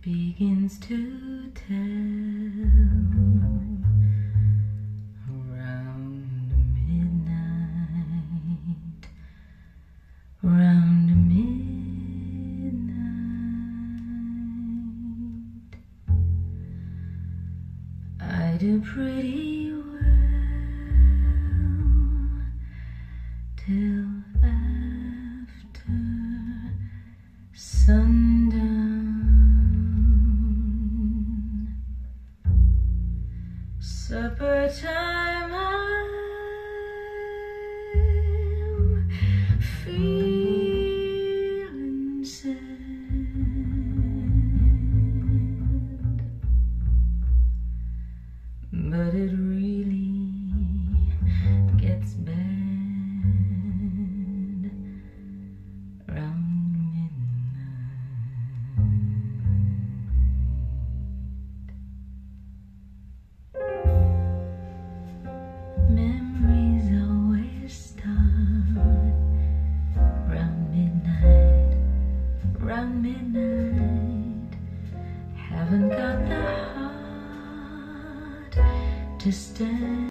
begins to tell around midnight, around midnight. I do pretty well till after sundown. Supper time, I'm feeling sad, but it really gets bad around midnight. Memories always start round midnight. Haven't got the heart to stand.